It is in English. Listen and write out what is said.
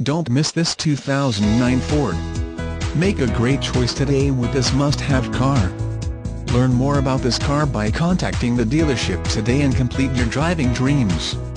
Don't miss this 2009 Ford. Make a great choice today with this must-have car. Learn more about this car by contacting the dealership today and complete your driving dreams.